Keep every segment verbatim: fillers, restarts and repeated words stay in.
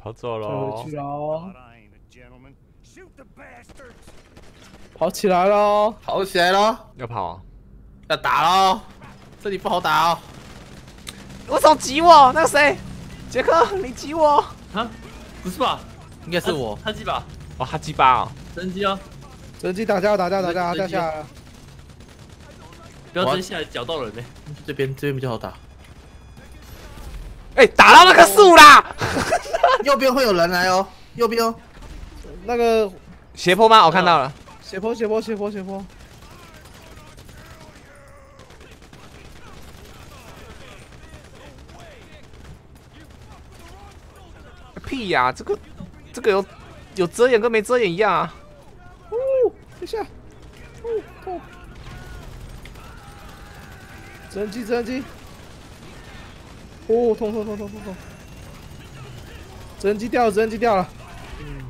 跑走喽退回去！喽，跑起来喽！ 跑起来喽！ 要跑啊！ 要打喽！这里不好打哦。 为什么挤我？那个谁，杰克，你挤我！ 啊？不是吧？ 应该是我。 他几把？ 哦，他鸡巴哦！ 真机啊！ 直升机打架打架打架掉下来了。 不要真下来搅到人呢。 这边这边比较好打。 哎，打到那棵树啦！ 右边会有人来哦，右边哦。 那个斜坡吗？我看到了。 斜坡斜坡斜坡斜坡。 屁呀、啊！这个这个有有遮掩跟没遮掩一样啊！ 哦，等一下，哦，痛！直升机直升机，哦，痛痛痛痛痛痛！直升机掉了，直升机掉了。嗯，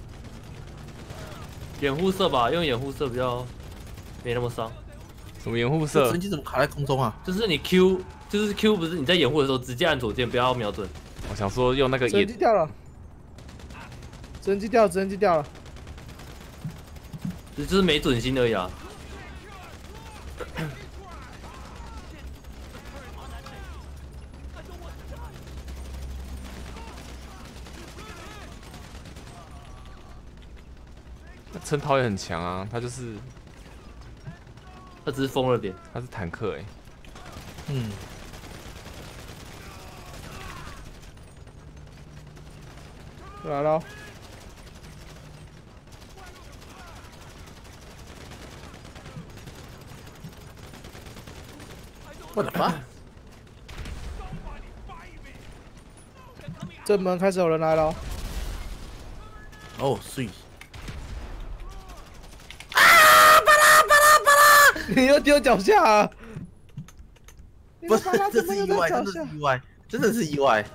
掩护射吧，用掩护射比较没那么伤。 什么掩护射？ 直升机怎么卡在空中啊？ 就是你 Q， 就是 Q 不是你在掩护的时候直接按左键，不要瞄准。 我想说用那个直升掩机掉了，直升机掉了，直升机掉了。 就就是没准心而已啊。 陈桃也很强啊，他就是他只是疯了点。 他是坦克哎、欸。 嗯。 来了。 我的妈！ 正门开始有人来了。 哦，碎！ 你又丢脚下啊！ 不是，这是意外，真的是意外，真的是意外。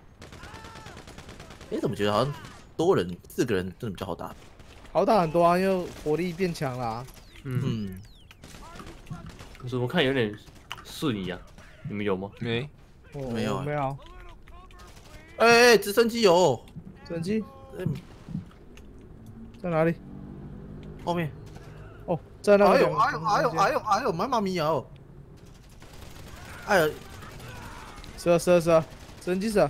哎，怎么觉得好像多人四个人真的比较好打？ 好打很多啊，因为火力变强啦。 嗯，怎么看有点顺一样？你们有吗？ 没， 哦没有啊没有。 哎哎，直升机有， 直升机嗯， 在哪里？ 后面。 哦，在那个。 哎呦哎呦哎呦哎呦哎呦，妈妈咪呀！哦！哎呀， 是啊是啊是啊，直升机是啊。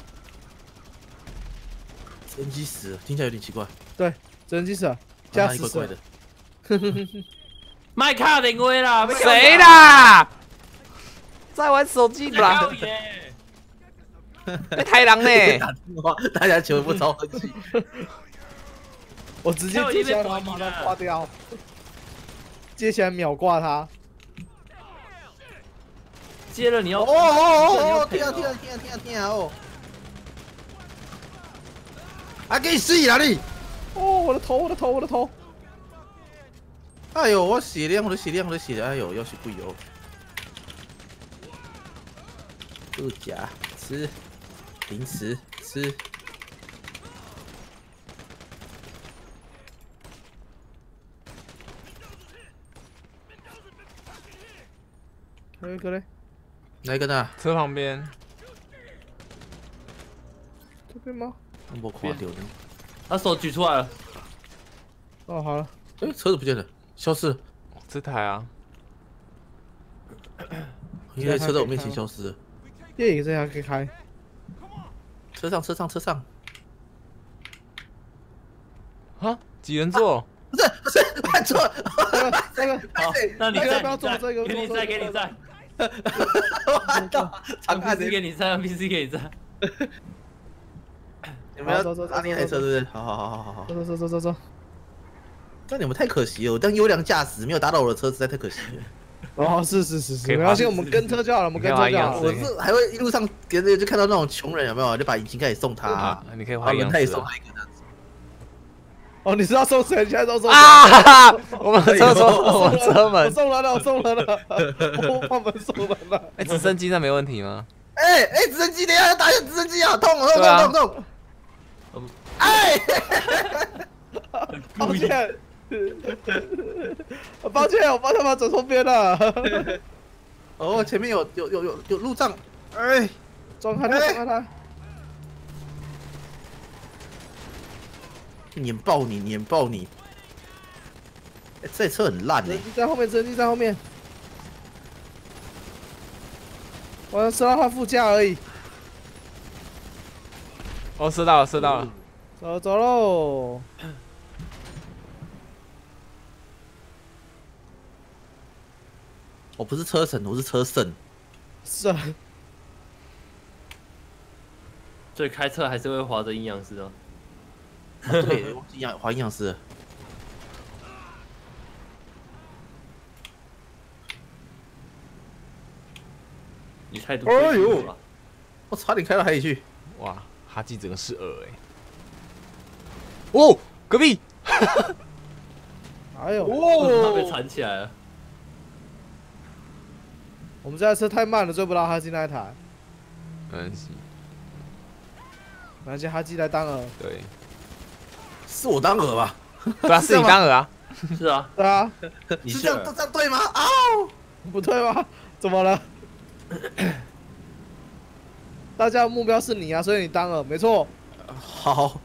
直升机死了，听起来有点奇怪。 对，直升机是啊，加死怪怪的。 麦卡定位啦， 谁啦？在玩手机啦？被太狼呢？ 打电话，大家全部超生气。 我直接接起来，然后马上挂掉。接起来秒挂他。 接了你要哦哦哦哦！天啊天啊天啊天啊天啊哦！啊，给你死哪里？ 哦，我的头，我的头，我的头！ 哎呦，我血量，我的血量，我的血量，哎呦，要死贵哦！不假，吃零食吃。 还有一个嘞， 哪一个呢？ 车旁边。 这边吗？ 我垮掉了。 他手举出来了。 哦，好了。 哎，车子不见了，消失了。 这台啊。 应该车在我面前消失了。 电影这样可以开。 车上，车上，车上。 啊？几人座？ 不是，不是，按错了。 这个， 好，那你再， 不要做这个， 给你再，给你再。 我操！长按 P C 给你再，让 P C 给你再。 你们要搭那台车，对不对？好好好好好好。 走走走走走走。 但你们太可惜了，我当优良驾驶没有搭到我的车，实在太可惜了。 哦，是是是是，没关系，我们跟车就好了，我们跟车就好了。 我是还会一路上给人就看到那种穷人有没有，就把引擎盖也送他， 你可以把换样子轮胎也送他一个这样子。 哦，你是要送谁？现在都送啊！我们车车，我们车我门送人了，我送人了，我们送人了。 哎，直升机那没问题吗？ 哎哎，直升机，等一下要打一下直升机啊！痛痛痛痛痛！哎， 抱歉，抱歉，我帮他们走错边了。 哦，前面有有有有有路障，哎， 撞开他，撞开他。 碾爆你，碾爆你！欸、这车很烂哎、 直升机在后面，直升机在后面。我要射到他副驾而已。 哦，射到了，射到了。 走走喽！ 我不是车神，我是车圣。 是啊。 所以开车还是会划着阴阳师哦。 啊、对，我阴阳划阴阳师。 你态度哎呦！我差点开到海里去。 哇，哈基整个是饵哎！哦，隔壁！ 哎呦！ 哦，他被缠起来了。 我们这台车太慢了，追不到哈基那一台。 没关系。 没关系，哈基来当饵。 对。 是我当饵吧？ 对啊，是你当饵啊。 是啊。 对啊。 你是这样这样对吗？啊！ 不对吗？怎么了？大家的目标是你啊，所以你当了，没错。 好。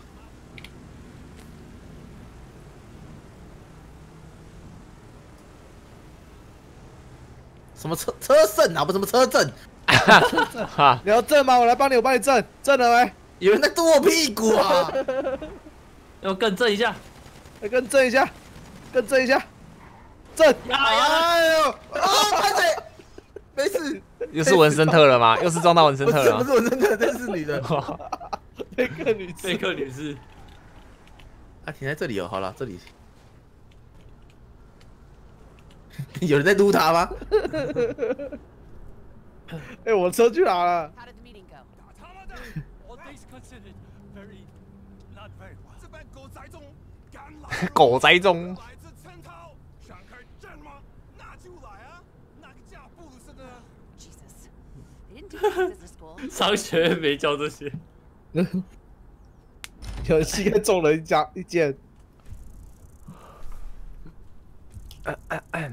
什么车车震啊？不，什么车震？ 你要震吗？我来帮你，我帮你震，震了没？ 有人在剁我屁股啊！ 要更震一下， 来更震一下，更震一下，震！ 哎呦！啊，拍谁？没事。 又是文森特了吗？又是撞到文森特了吗？ 不是，不是文森特，这是女的。 贝克女士， 贝克女士。 啊，停在这里哦。好了，这里。有人在撸他吗？ 哎、欸，我车去哪了？ 狗仔中。 商学院没教这些。 有人膝盖中了一家一箭。 嗯嗯嗯。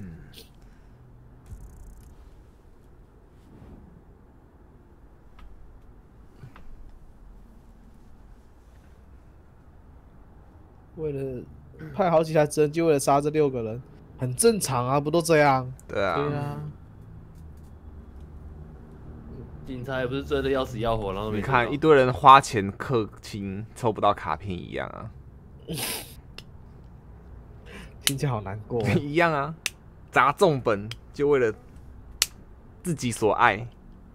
为了派好几台直升机，为了杀这六个人，很正常啊，不都这样？ 对啊。 对啊。 警察也不是追的要死要活，然后你看一堆人花钱氪金，抽不到卡片一样啊。 听起来好难过。 一样啊，砸重本就为了自己所爱。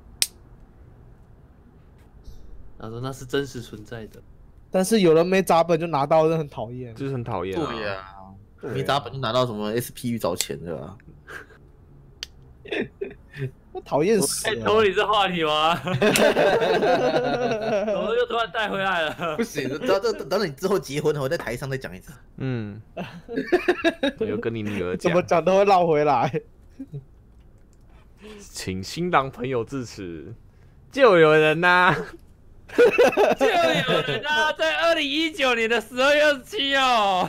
他说那是真实存在的。 但是有人没砸本就拿到，真的很讨厌。 就是很讨厌、啊。 对呀、啊，没砸本就拿到什么 S P 去找钱对吧？ 我讨厌死了！ 偷你这话题吗？怎么又突然带回来了？ 不行，等等等你之后结婚，我在台上再讲一次。 嗯，我有跟你女儿讲， 怎么讲都会绕回来。 请新郎朋友致辞，就有人呐、啊， 就有人啊，在二零一九年的十二月二十七号，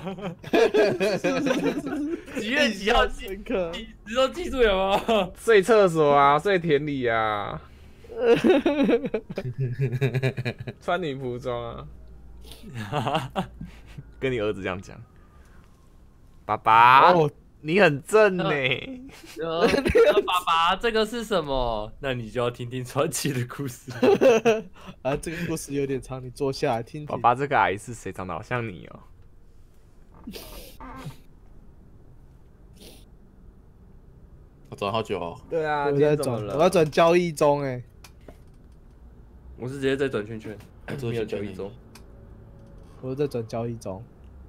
几月几号？记，你说记住有没有？ 睡厕所啊，睡田里啊，穿女仆装啊，跟你儿子这样讲，爸爸，哦、你很正呢、欸。 爸爸，这个是什么？那你就要听听传奇的故事。 啊，这个故事有点长，你坐下来听听。 爸爸，这个阿姨是谁？长得好像你哦、喔。 我转好久哦。 对啊， 我在转，我要转交易中哎、欸。 我是直接在转圈圈，没有交易中。 我在转交易中。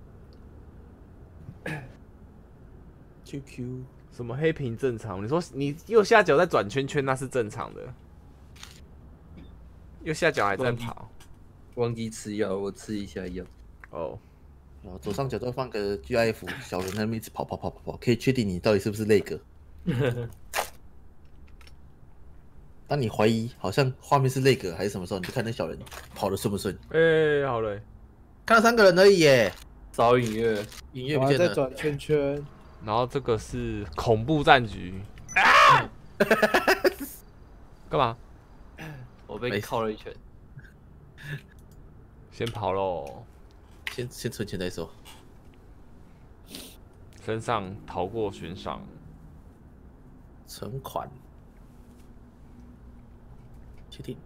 Q Q 什么黑屏正常？你说你右下角在转圈圈，那是正常的。右下角还在跑。 忘记吃药，我吃一下药。 哦。 然后左上角再放个 G I F， 小人在那边一直跑跑跑跑跑，可以确定你到底是不是那个。当你怀疑好像画面是那个还是什么时候，你就看那小人跑得顺不顺。 哎、欸，好嘞， 看到三个人而已耶。 找音乐， 音乐不见了。 我还在转圈圈。 然后这个是恐怖战局。啊！干嘛？ 我被铐了一拳。 先跑喽。 先先存钱再说。 身上逃过悬赏， 存款，确定。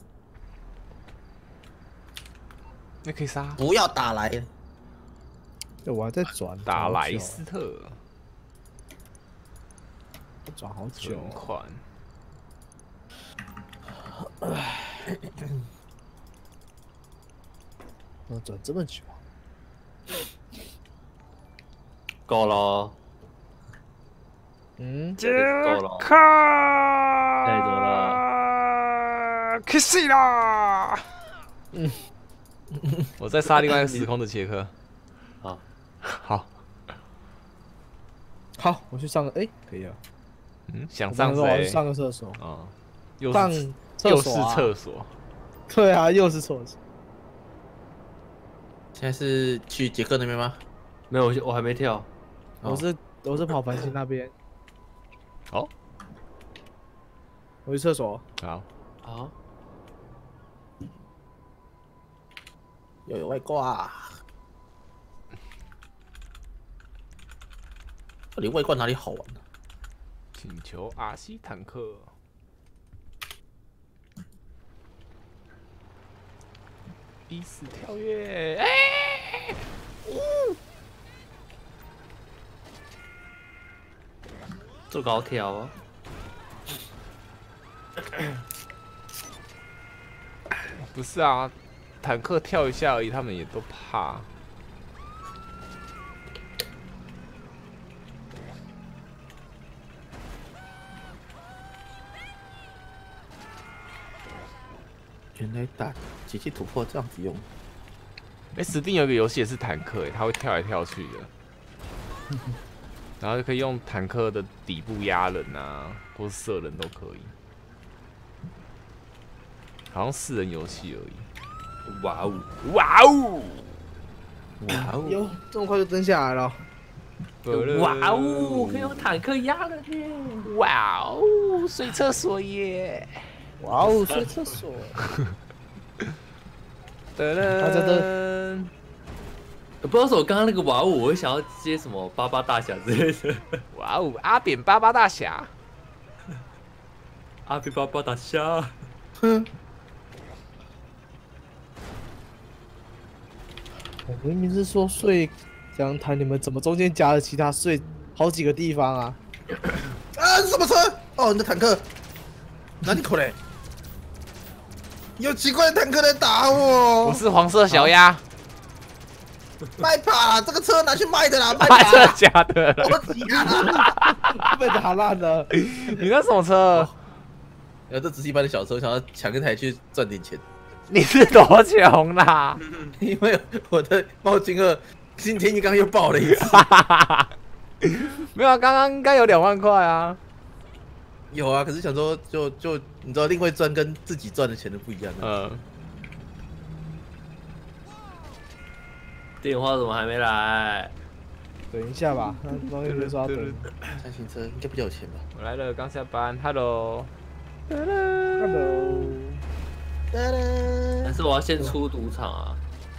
那可以杀。 不要打来。 对，我还在转。 打莱斯特。 转好久。 存款。 我转这么久。 够了。 嗯， 够了。 卡。 太多了。 可惜啦。嗯。我再杀另外一个时空的杰克。 好。 好。 好，我去上个，哎，可以了。 嗯，想上谁？ 上个厕所。 啊。又上又是厕所。 对啊，又是厕所。 现在是去杰克那边吗？ 没有，我我还没跳。 我是我是跑繁星那边。 好。 我去厕所。 好。 好。 又有外挂。到底外挂哪里好玩呢？ 请求阿西坦克。逼死跳跃！哎、欸，呜！ 做高跳啊！ 不是啊，坦克跳一下而已，他们也都怕。 原来打机器突破这样子用。 哎、欸， Steam 有一个游戏也是坦克，哎，它会跳来跳去的，然后就可以用坦克的底部压人啊，或是射人都可以。好像四人游戏而已。哇哦！哇哦！ 哇哦！ 哟，这么快就登下来了。 哇哦！可以用坦克压人耶！ 哇哦！睡厕所耶！ 哇哦，睡厕所。 噔噔， 不知道是我刚刚那个哇哦，我会想要接什么巴巴大侠之类的。 哇哦，阿扁巴巴大侠， 阿扁巴巴大侠。 哼。我明明是说睡阳台，你们怎么中间夹了其他睡好几个地方啊？ 啊，什么车？哦，你的坦克。哪里可嘞？有奇怪的坦克来打我！ 我是黄色小鸭。 卖吧，这个车拿去卖的啦！卖吧，真的假的？ 我急啊！ 被打烂了。 你那什么车？ 然后这只是一般的小车，想要抢一台去赚点钱。 你是多穷啦？ 因为我的冒金二今天一刚又爆了一次。 没有啊，刚刚应该有两万块啊。 有啊，可是想说就就你知道，另外赚跟自己赚的钱都不一样。 嗯。 电话怎么还没来？ 等一下吧，那终于没说要等。 三型车应该比较有钱吧？ 我来了，刚下班 ，Hello。 Hello。 但是我要先出赌场啊。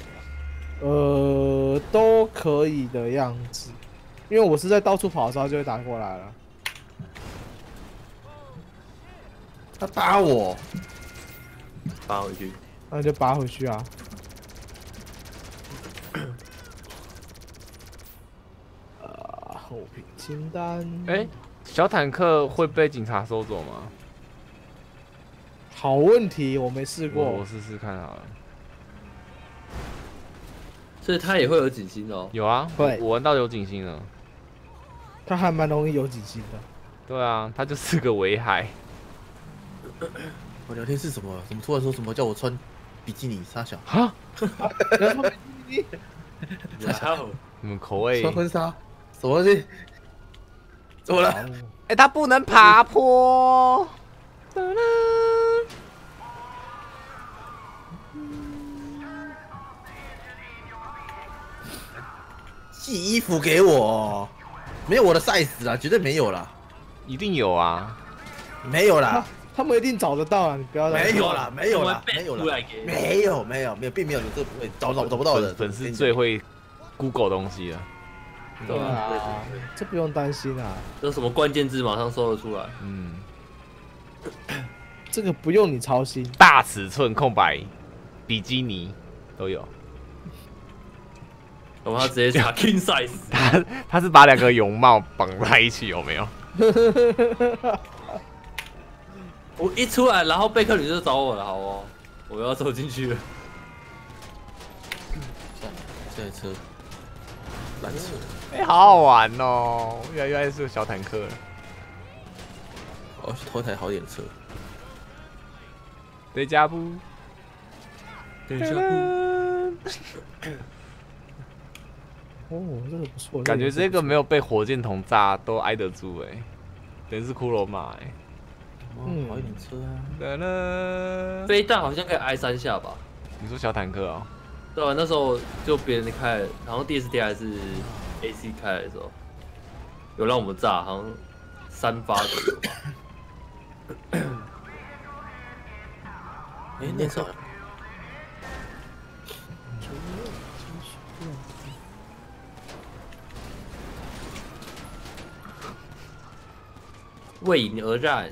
呃，都可以的样子，因为我是在到处跑的时候就会打过来了。 他打我， 拔回去， 那就拔回去啊。呃，后品清单。 哎、欸，小坦克会被警察收走吗？ 好问题，我没试过。 我, 我试试看好了。 所以他也会有警星哦。 有啊， 对， 我玩到有警星了。 他还蛮容易有警星的。 对啊，他就是个危害。 我聊天是什么？怎么突然说什么叫我穿比基尼？傻小哈？ 穿比基尼？ 你们口味？ 穿婚纱？什么东西？怎么了？哎、 欸，他不能爬坡。 寄衣服给我，没有我的 size 啦，绝对没有啦。 一定有啊。 没有啦。 他们一定找得到啊！你不要没有啦，没有啦， 我们没有 back 出来啦， 给没有没有没有，并没有这不会找找找不到的。 粉丝最会 Google 东西了。 对啊，这不用担心啊， 有什么关键字马上搜得出来。 嗯， 这个不用你操心。 大尺寸空白比基尼都有。 我们他直接查 king size， 他他是把两个泳帽绑在一起，有没有？ 我一出来，然后贝克女就找我了，好哦，我要走进去了。 这台车，烂车。 哎、欸，好好玩哦！越来越爱是小坦克了。 我去偷一台好点的车。 对加布， 等一下， 哦，这个不错。 感觉这个没有被火箭筒炸都挨得住哎、欸，等于是骷髅马哎。 嗯，好一点车啊。 噔噔， 飞弹好像可以挨三下吧？ 你说小坦克哦？ 对啊，那时候就别人开，好像 D S D 还是 A C 开的时候，有让我们炸，好像三发左右。 哎，那时候。 为你而战。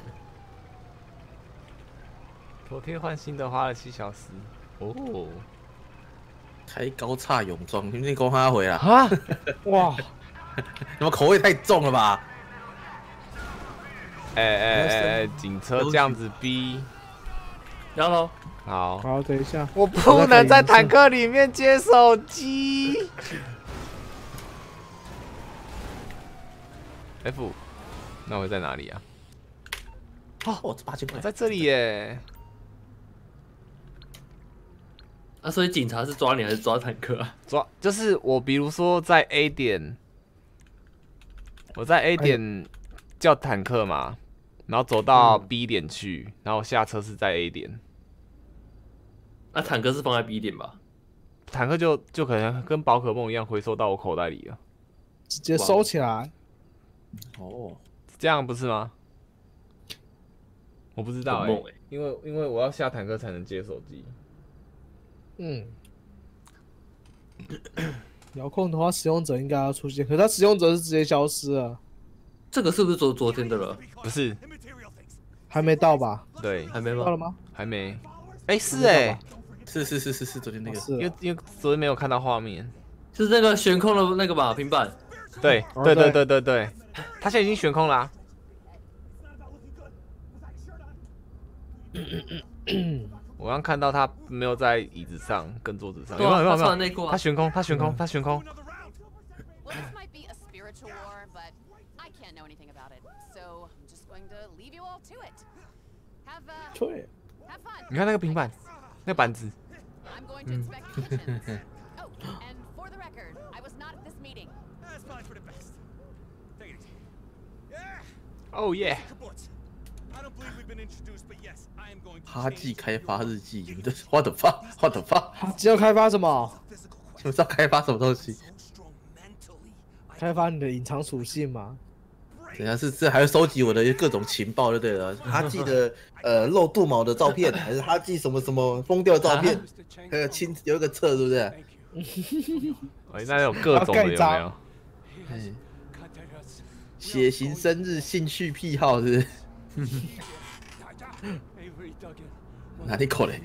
昨天换新的花了七小时。哦。 开高叉泳装，你们讲他回啦？ 啊！ 哇， 你们口味太重了吧？ 哎哎哎哎，警车这样子逼。 然后好。 好，等一下， 我不能在坦克里面接手机。F， 那我在哪里啊？ 哦，这八千块， 在这里耶。 啊，所以警察是抓你还是抓坦克啊？ 抓就是我，比如说在 A 点，我在 A 点叫坦克嘛，然后走到 B 点去，然后下车是在 A 点。 那、啊、坦克是放在 B 点吧？ 坦克就就可能跟宝可梦一样回收到我口袋里了， 直接收起来。 哦， 这样不是吗？我不知道哎、 欸欸， 因为因为我要下坦克才能接手机。 嗯，遥控的话，使用者应该要出现，可是它使用者是直接消失了。 这个是不是昨昨天的了？ 不是， 还没到吧？ 对， 还没吗？ 到了吗？ 还没。哎、欸，是哎、欸， 是是是是是，昨天那个， 是因为因为昨天没有看到画面。 就是那个悬空的那个吧，平板。 对哦对对对对对对，他现在已经悬空啦、啊。我刚看到他没有在椅子上跟桌子上，有没有有没有有没有？他悬空，他悬空，他悬空。 对， 你看那个平板，那个板子。嗯。哦耶！ 哈记开发日记，你们这 what the fuck what the fuck？ 只要开发什么？ 你们知道开发什么东西？ 开发你的隐藏属性吗？ 等下是这还会收集我的各种情报就对了。哈记的呃露肚毛的照片，还是哈记什么什么疯掉的照片？还有亲有一个册，对不对？ 哎，那有各种的有没有？ 哎，血型、生日、兴趣、癖好，是不是？哪里口嘞？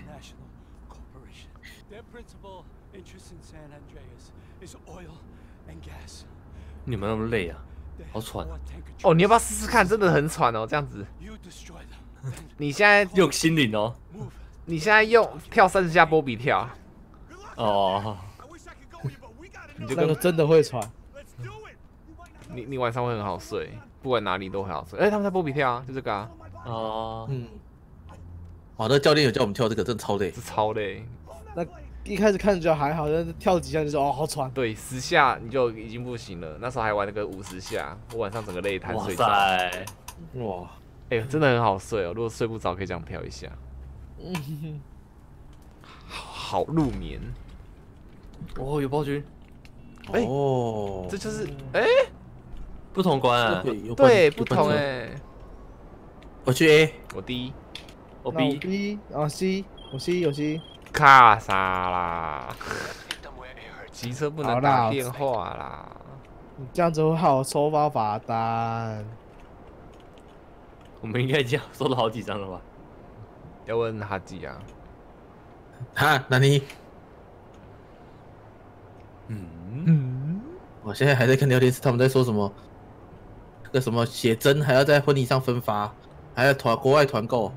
你们那么累啊，好喘。 哦，你要不要试试看？真的很喘哦，这样子。你现在用心灵哦。 你现在用跳三十下波比跳。 哦。 你就那个真的会喘。 你你晚上会很好睡，不管哪里都很好睡。哎、欸，他们在波比跳啊，就这个啊。 哦。 嗯。哇，那教练有叫我们跳这个，真的超累。 是超累。 那一开始看着还好，但是跳几下就说哦好喘。 对，十下你就已经不行了。那时候还玩那个五十下，我晚上整个累瘫睡着。 哇塞！ 哇， 哎、欸，真的很好睡哦。如果睡不着，可以这样跳一下。 嗯， 好入眠。 哦，有暴君。 哎、欸， 哦， 这就是哎、欸， 不同关啊。 对，不同哎、欸。 我去 A， 我第一。 我那我 B， B 啊 C， 我 C 有 C。 卡啥啦？骑车不能好啦打电话啦。 你这样子会害我收发罚单。 我们应该已经收了好几张了吧？ 要问哈基啊。 哈，那你嗯， 嗯， 我现在还在看聊天室，他们在说什么？那个什么写真还要在婚礼上分发，还要团国外团购，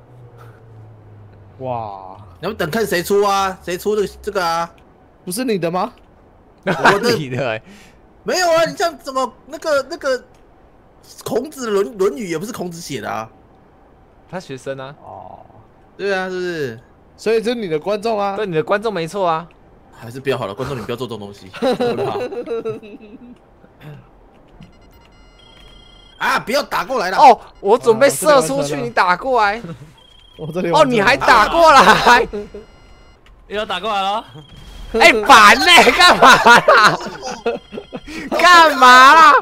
哇， 你们等看谁出啊？谁出这个这个啊？ 不是你的吗？ 我的你的欸没有啊，你像怎么那个那个孔子的论《论语》也不是孔子写的啊？ 他学生啊， 哦， 对啊，是不是？ 所以这是你的观众啊。 对你的观众没错啊。 还是不要好了，观众你不要做这种东西，我怕。啊！不要打过来了。 哦，我准备啊射出去， 这里完成了你打过来。 我这里哦，你还打过来？ 又要打过来了。 哎，烦嘞，干嘛啦？干嘛啦？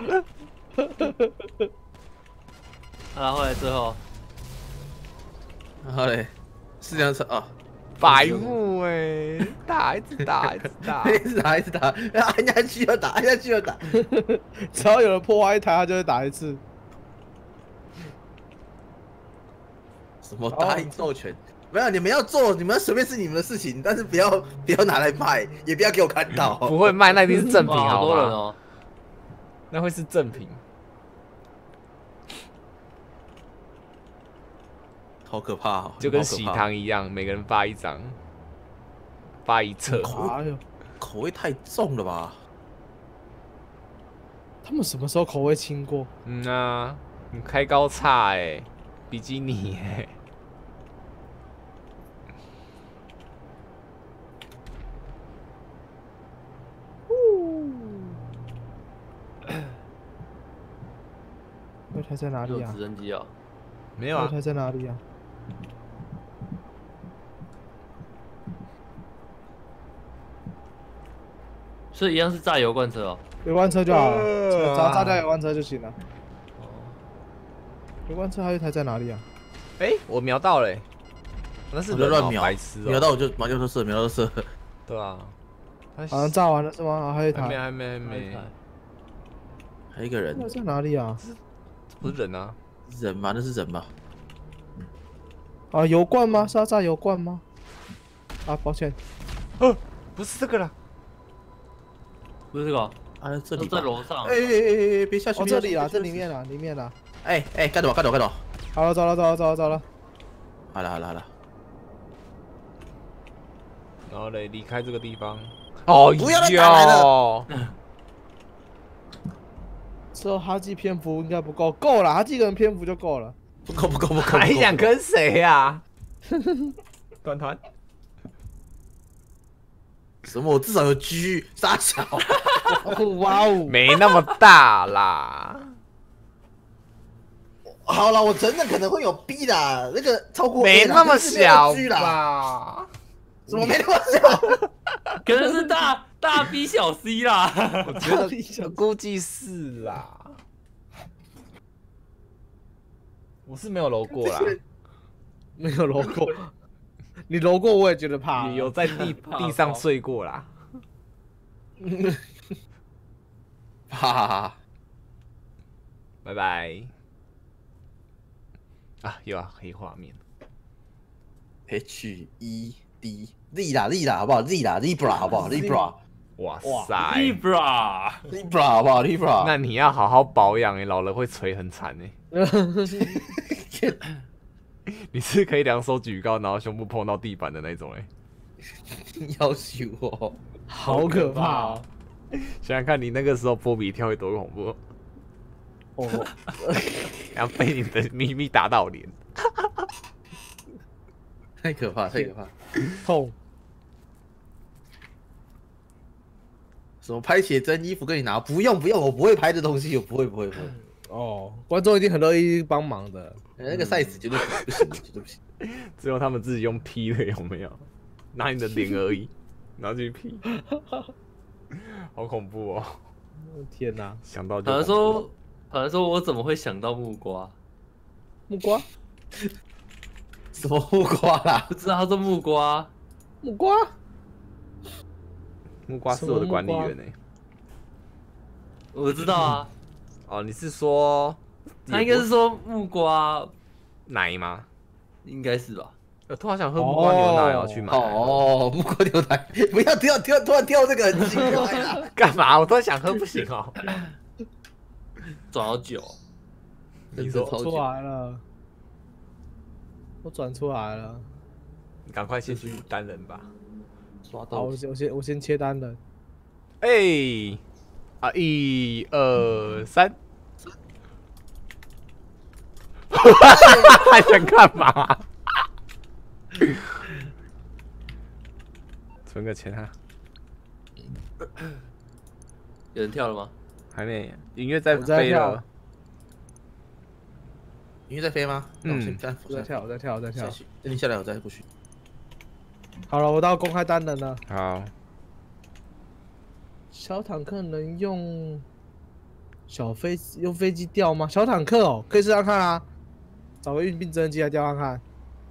然后来最后， 然后嘞，是这样子啊。 白目哎，打一直打一直打。 一直打一直打，按下去要打，按下去要打。 只要有人破坏一台，他就会打一次。 什么答应授权？没有，你们要做，你们要随便是你们的事情，但是不要不要拿来卖，也不要给我看到。 不会卖，那一定是正品， 哇，好好吗？ 多人哦。 那会是正品。 好可怕哦！ 就跟喜好可怕， 糖一样，每个人发一张，发一册。 哎呦， 口味太重了吧？ 他们什么时候口味轻过？ 嗯啊，你开高叉哎，比基尼哎。 那台在哪里啊有直？升机啊？ 没有啊， 那台在哪里啊？ 所以一样是炸油罐车哦。 油罐车就好了， 呃只要炸掉油罐车就行了。 哦， 油罐车还有一台在哪里啊？ 哎，我瞄到了欸，那是人哦我就乱瞄， 白痴哦。 瞄到我就瞄就射，瞄到就射。 对啊，他好像炸完了是吗？啊还有一台， 还没还没还没， 还有一个人那，在哪里啊？ 不是人啊， 人吗？那是人吗？ 啊，油罐吗？是要炸油罐吗？啊，抱歉， 呃，不是这个啦， 不是这个哦， 啊，这里都在吧。 楼上哎。哎哎哎！别下去！ 哦， 别下去这里啦， 别下去这里面啦，里面啦。 哎哎，干什么？干什么？干什么？ 好了，走了，走了，走了，走了。 好了好了好了， 然后嘞离开这个地方。哦， 不要再打来了。 之后哈基篇幅应该不够，够了，哈基一个人篇幅就够了。 不够不够不够！ 还想不够跟谁呀？团团。 什么？我至少有 G 杀小。 哇哦， 没那么大啦。 好了，我承认可能会有 B 的，那个超过 A 啦没那么可是没有小 G 啦， 吧？ 怎么没那么小？ 可能是大大 B 小 C 啦。 我觉得我估计是啦。我是没有揉过啦， 没有揉过，你揉过我也觉得怕。 也有在地地上睡过啦。 哈哈哈！ 拜拜。啊，有啊，黑画面。 H E D Z 啦 Z 啦，好不好 ？Z 啦 Zebra 好不好 ？Zebra 哇哇塞！ Libra， Zebra 好不好？Zebra 那你要好好保养哎，老了会垂很惨哎。你是可以两手举高，然后胸部碰到地板的那种哎。 要求哦， 好可怕哦！ 想想看你那个时候波比跳会多恐怖， 哦， 然后被你的咪咪打到脸。 太可怕，太可怕！ 痛！ 什么拍写真衣服跟你拿？不用不用，我不会拍这东西，我不会不会不会。 哦，观众一定很乐意帮忙的。 那个 size 绝对不行，绝对不行。 只有他们自己用 P 的有没有？拿你的脸而已，然后去 P， 好恐怖哦！ 天哪， 想到就好像恐怖说，好像说我怎么会想到木瓜？ 木瓜什么木瓜啦？ 不知道他说木瓜， 木瓜， 木瓜是我的管理员呢、 我知道啊， 哦，你是说他应该是说木瓜， 奶吗？ 应该是吧？ 我突然想喝木瓜牛奶哦，去买。 哦，木瓜牛奶，不要跳跳，突然跳这个很奇怪啊！ 干嘛？我突然想喝，不行哦。 转好久， 你说出来了，我转出来了。 你赶快先去单人吧。 刷好， 到我先我先我先切单人。 哎、啊，一二三，还想干嘛？存个钱啊！ 有人跳了吗？ 还没，音乐在我在飞了跳。 音乐在飞吗？那我嗯先干， 我在跳，我在跳，我在跳下。去，等你下来我再过去。 好了，我到公开单人了。 好， 小坦克能用小飞用飞机吊吗？小坦克哦，可以试试看啊。找个运兵直升机来吊看看。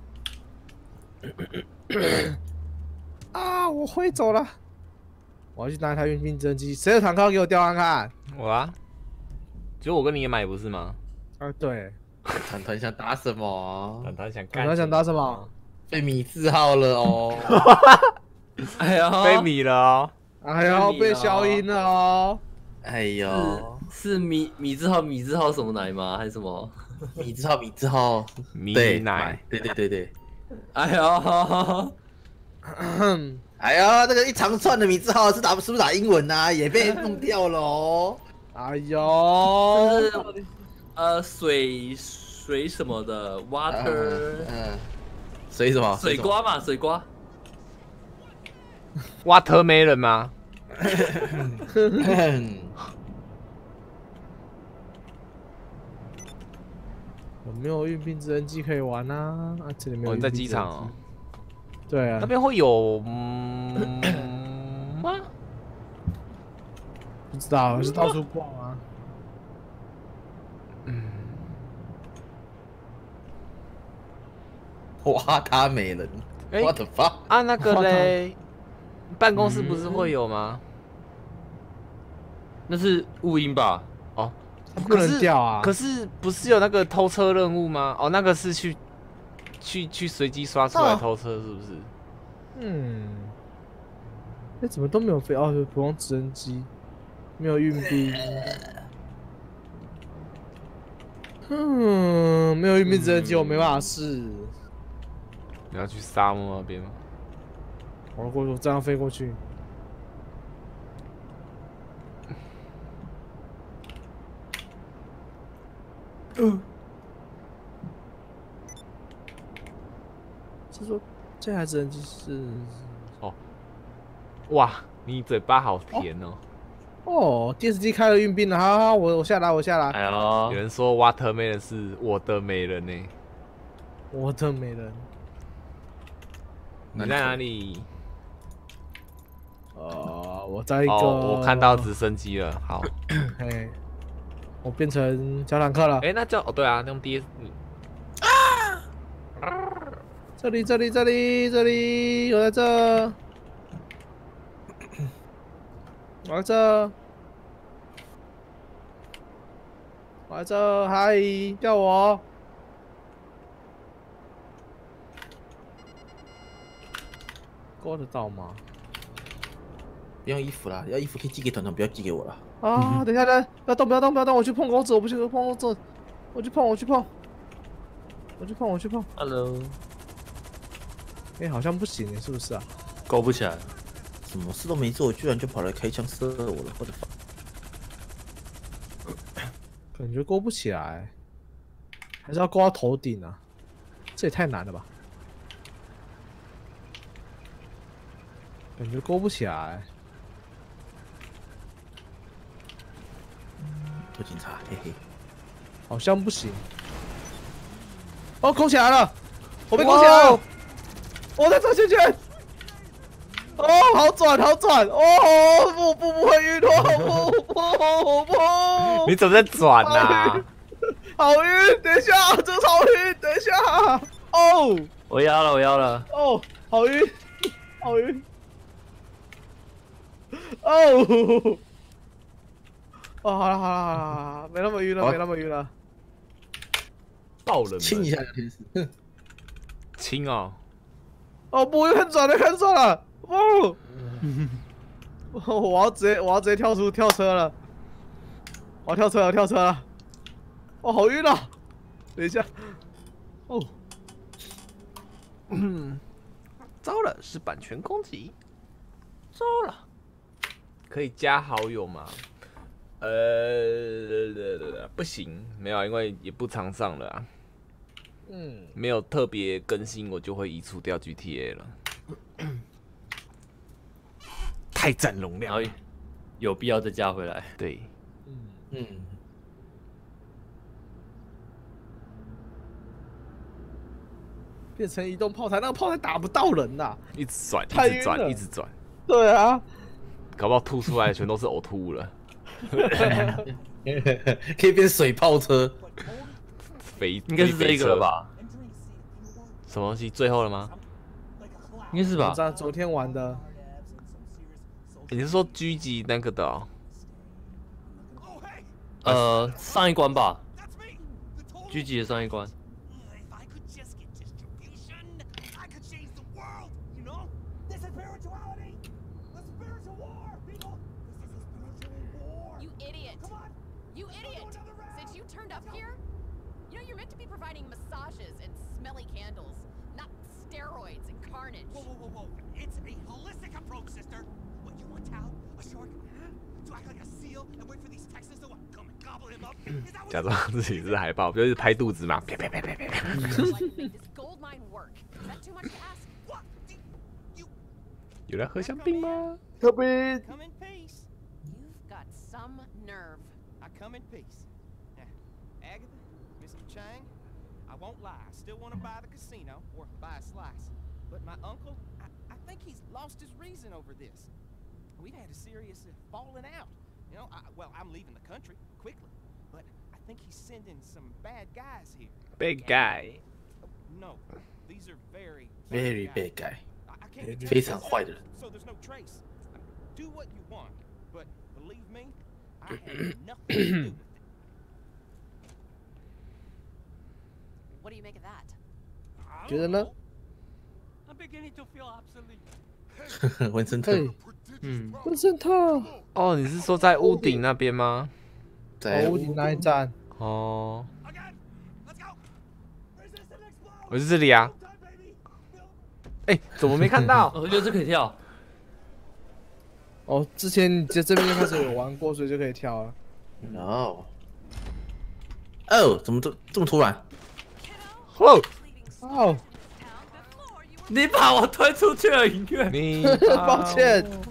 啊！我挥走了。我要去拿一台运兵直升机。谁的坦克要给我吊看看？ 我啊，就我跟你也买不是吗？ 啊，对。 团团想打什么？ 坦坦想干， 他想打什么？ 被米字号了哦！ 哎呀， 飞米了哦。 哎呦，被消音了哦。 哎呦， 是米米字号米字号什么奶吗？还是什么？ 米字号米字号， 米对奶， 对对对对。 哎呀， 哎呀，这个一长串的米字号是打是不是打英文呐、啊？也被弄掉了哦。 哎呦， 是呃水水什么的 water 嗯，水什么？ 水瓜嘛，水瓜。 Watermelon 吗？ 我没有运兵直升机可以玩啊！啊，这里没有。 我们在机场哦。 对啊。 那边会有嗯吗？ 不知道，是到处逛啊。 嗯。 哇，他没人。 哎 What the fuck？ 啊，那个嘞，办公室不是会有吗？ 那是雾音吧？ 哦， 不能掉啊。 可是不是有那个偷车任务吗？哦，那个是去去去随机刷出来偷车，是不是？ 嗯。哎，怎么都没有飞？哦，普通直升机，没有运兵。嗯，没有运兵直升机，我没办法试。 你要去沙漠那边吗？ 我过去，我这样飞过去。嗯。是说这台直升机是？ 哦。哇，你嘴巴好甜哦。 哦，电视机开了运兵了，好好，我我下来，我下来。 哎呀， 有人说 Watermelon 是我的美人呢。 我的美人。 你在哪里？ 呃，我在一个。 哦，我看到直升机了。好。 嘿，我变成小坦克了。 哎、欸，那叫哦，对啊，用 D S 你。 啊！这里，这里，这里，这里，我在这。我在这。我在这，嗨，叫我。勾得到吗？ 不用衣服啦，要衣服可以寄给团团，不要寄给我了。 啊！等一下，等，不要动，不要动，不要动！我去碰钩子，我不去碰钩子，我去碰，我去碰，我去碰，我去碰。 Hello。 哎、欸，好像不行哎，是不是啊？ 勾不起来。 什么事都没做，居然就跑来开枪射我了，我的妈！ 感觉勾不起来，还是要勾到头顶啊？这也太难了吧？感觉勾不起来。 有警察，嘿嘿。 好像不行。哦，勾起来了！我被勾起来了！我在转圈圈。哦，好转，好转！哦，不不不会晕哦！不不不！ 你怎么在转呐、啊？ 好晕！等一下，这超晕！等一下！哦我压了，我压了。 哦，好晕，好晕。哦，哦，好了好了好了好了，没那么晕了， 好没那么晕了。 爆冷门亲一下天使，哼亲哦， 哦不，又看转了，看转了。哦，哦，我要直接我要直接跳出跳车了。我要跳车了，跳车了。哦，好晕啊！等一下。哦。 嗯，糟了，是版权攻击，糟了，可以加好友吗？呃，不行，没有，因为也不常上了啊。 嗯， 没有特别更新，我就会移除掉 G T A 了，太占容量。 然后有必要再加回来。 对， 嗯， 变成移动炮台，那个炮台打不到人呐、 一直转， 太一直转， 晕了一直转， 对啊， 搞不好吐出来的全都是呕吐物了。 可以变水炮车， 肥应该是这个了？吧？ 什么东西？最后了吗？ 应该是吧我？在昨天玩的。 你是说狙击那个的、哦？ 呃，上一关吧，狙击的上一关。 If I could just get distribution, I could change the world. You know, this is spirituality. The spiritual war, people. This is a spiritual war. You idiot! Come on. You idiot! another round. Since you turned up here, you know you're meant to be providing massages and smelly candles, not steroids and carnage. Whoa, whoa, whoa, whoa! It's a holistic approach, sister. What you want, Tao? A shark? Huh? To act like a seal and wait for these Texans to what? Come and gobble him up? Is that what 假装自己是海豹，就是拍肚子嘛，啪啪啪啪啪啪。 Like make this gold mine work. Is that too much to ask? What? You, you 有人喝香槟吗？ 特别 come in peace. You've got some nerve. I come in peace. Now, Agatha, Mister Chang, I won't lie. I still want to buy the casino or buy a slice. But my uncle, I, I think he's lost his reason over this. We've had a serious uh, falling out. You know, I, well, I'm leaving the country quickly, but I think he's sending some bad guys here. Big guy， No, these are very, very guys. bad guy， I, I can't be 非常坏的人。 So there's no trace. Do what you want, but believe me, I have nothing to do with it. What do you make of that? 觉得呢？ I'm beginning to feel obsolete. 纹身特嘿， 嗯， 温森特， 哦，你是说在屋顶那边吗？ 在屋顶那一站， 哦， Again, let's go. Resistant explode. 我是这里啊。 Time, baby. 哎、怎么没看到？ 哦，就是可以跳。 哦，之前你这这边就开始有玩过，所以就可以跳了。 哦，哦，怎么这这么突然？ 哦， 哦， 你把我推出去了，音乐。 你抱歉，